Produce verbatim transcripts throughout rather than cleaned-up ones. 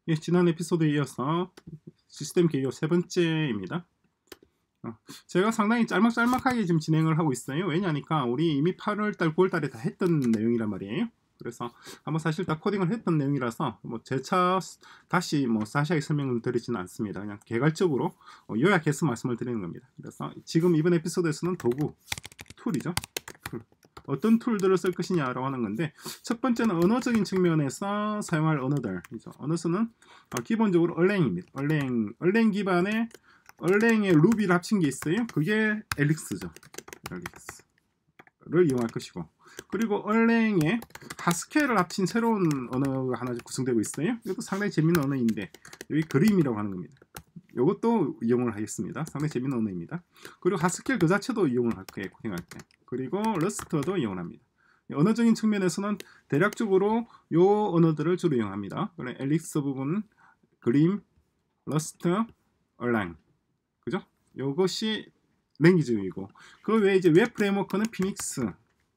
예, 지난 에피소드에 이어서 시스템 개요 세 번째입니다. 어, 제가 상당히 짤막짤막하게 지금 진행을 하고 있어요. 왜냐니까 우리 이미 팔월달, 구월달에 다 했던 내용이란 말이에요. 그래서 한번 사실 다 코딩을 했던 내용이라서 뭐 재차 다시 뭐 자세하게 설명을 드리지는 않습니다. 그냥 개괄적으로 어, 요약해서 말씀을 드리는 겁니다. 그래서 지금 이번 에피소드에서는 도구, 툴이죠. 툴. 어떤 툴들을 쓸 것이냐라고 하는 건데, 첫 번째는 언어적인 측면에서 사용할 언어들이죠. 언어수는 어, 기본적으로 얼랭입니다. 얼랭, 얼랭 기반의 얼랭의 루비를 합친 게 있어요. 그게 엘릭스죠. 엘릭스를 이용할 것이고, 그리고 얼랭의 하스켈을 합친 새로운 언어가 하나 구성되고 있어요. 이것도 상당히 재밌는 언어인데, 여기 그림이라고 하는 겁니다. 이것도 이용을 하겠습니다. 상당히 재밌는 언어입니다. 그리고 하스켈 그 자체도 이용을 할 거예요. 코딩할 때. 그리고 러스트도 이용을 합니다. 언어적인 측면에서는 대략적으로 이 언어들을 주로 이용합니다. 그래, 엘릭스 부분, 그림, 러스트, 얼랭, 그죠? 이것이 랭귀지이고, 그 외에 이제 웹 프레임워크는 피닉스,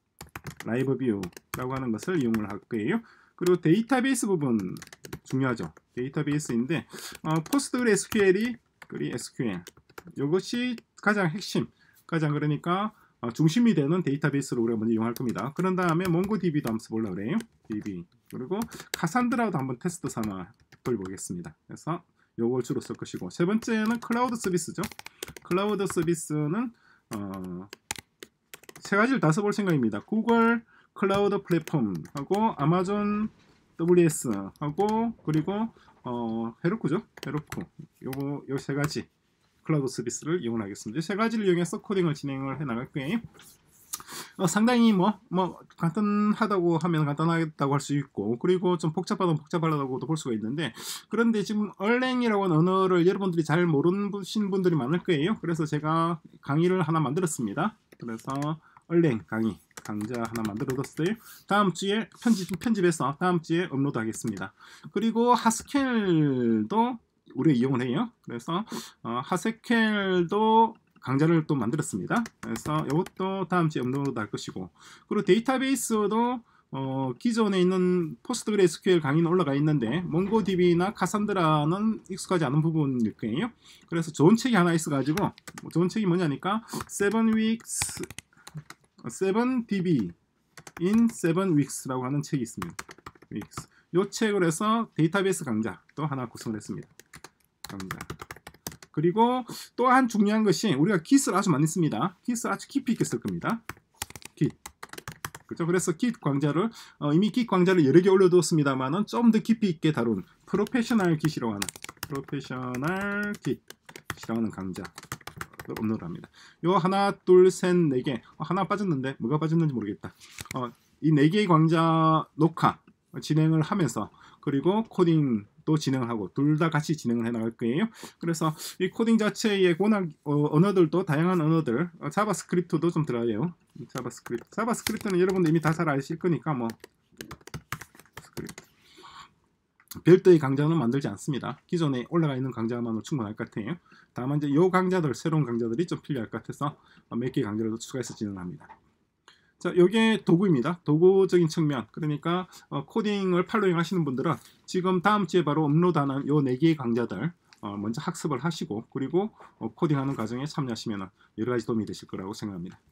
라이브뷰라고 하는 것을 이용을 할 거예요. 그리고 데이터베이스 부분 중요하죠. 데이터베이스인데 어, 포스트그레스큐엘이 그리 에스큐엘, 이것이 가장 핵심, 가장 그러니까 어, 중심이 되는 데이터베이스로 우리가 먼저 이용할 겁니다. 그런 다음에 몽고디비도 한번 써보려고 그래요. 디비. 그리고 카산드라도 한번 테스트 삼아 보겠습니다. 그래서 요걸 주로 쓸 것이고, 세 번째는 클라우드 서비스죠. 클라우드 서비스는 어, 세 가지를 다 써볼 생각입니다. 구글 클라우드 플랫폼하고 아마존 더블유에스하고 그리고 어, 헤로쿠죠. 헤로쿠. 요거 요 세 가지 클라우드 서비스를 이용하겠습니다. 세 가지를 이용해서 코딩을 진행을 해 나갈 거예요. 어, 상당히 뭐, 뭐 간단하다고 하면 간단하다고 할 수 있고, 그리고 좀 복잡하다면 복잡하다고도 볼 수가 있는데, 그런데 지금 얼랭이라고 하는 언어를 여러분들이 잘 모르는 분들이 많을 거예요. 그래서 제가 강의를 하나 만들었습니다. 그래서 얼랭 강의 강좌 하나 만들어뒀어요. 다음 주에 편집, 편집해서 다음 주에 업로드 하겠습니다. 그리고 하스켈도 우리가 이용을 해요. 그래서 어, 하스켈도 강좌를 또 만들었습니다. 그래서 이것도 다음 주에 업로드 할 것이고, 그리고 데이터베이스도 어, 기존에 있는 포스트그레스큐엘 강의는 올라가 있는데 몽고디비나 카산드라는 익숙하지 않은 부분일 거예요. 그래서 좋은 책이 하나 있어가지고, 좋은 책이 뭐냐니까 세븐 위크스 세븐 디비 in 세븐 위크스라고 하는 책이 있습니다. 위크스. 이 책을 해서 데이터베이스 강좌 또 하나 구성을 했습니다. 강좌. 그리고 또 한 중요한 것이, 우리가 깃을 아주 많이 씁니다. 깃을 아주 깊이 있게 쓸 겁니다. 깃. 그렇죠? 그래서 깃 강좌를 어, 이미 깃 강좌를 여러 개 올려두었습니다만은 좀 더 깊이 있게 다룬 프로페셔널 깃이라고 하는 프로페셔널 깃이라고 하는 강좌 업로드합니다. 요 하나, 둘, 셋, 네 개. 어, 하나 빠졌는데 뭐가 빠졌는지 모르겠다. 어, 이 네 개의 강좌 녹화 진행을 하면서, 그리고 코딩도 진행을 하고 둘 다 같이 진행을 해 나갈 거예요. 그래서 이 코딩 자체의 워낙 어, 언어들도 다양한 언어들, 어, 자바스크립트도 좀 들어가요. 자바스크립트. 자바스크립트는 여러분들 이미 다 잘 아실 거니까 뭐 스크립트. 별도의 강좌는 만들지 않습니다. 기존에 올라가 있는 강좌만으로 충분할 것 같아요. 다만 이제 요 강좌들, 새로운 강좌들이 좀 필요할 것 같아서 몇 개 강좌를 더 추가해서 진행합니다. 자, 요게 도구입니다. 도구적인 측면. 그러니까 어, 코딩을 팔로잉 하시는 분들은 지금 다음 주에 바로 업로드하는 요 네 개의 강좌들 어, 먼저 학습을 하시고, 그리고 어, 코딩하는 과정에 참여하시면 여러 가지 도움이 되실 거라고 생각합니다.